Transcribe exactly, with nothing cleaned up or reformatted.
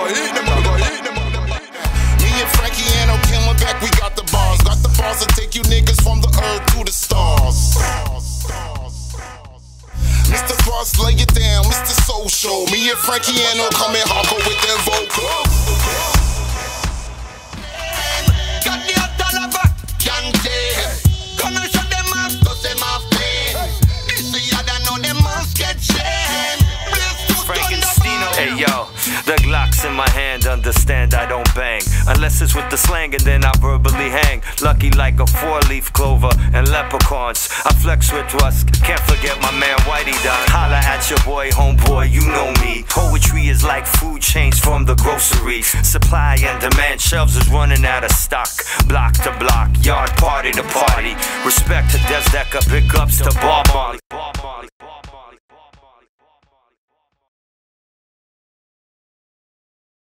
go eat them, I go eat them. Me and Frankie and O'Kim back, we got the bars. Got the bars to take you niggas from the earth to the stars. Mister Boss, lay it down, Mister Soul Show. Me and Frankie and O come in hardcore with them vocals. Got the other lover, Yante. Gonna shut them off, cause them off pain. This is the other, know them must get chained. Hey yo, the Glock's in my hand, understand I don't bang unless it's with the slang and then I verbally hang. Lucky like a four-leaf clover and leprechauns. I flex with Rusk, can't forget my man Whitey Don. Holla at your boy, homeboy, you know me. Poetry is like food chains from the grocery. Supply and demand, shelves is running out of stock. Block to block, yard party to party. Respect to Des Deca, big ups to Bob Marley.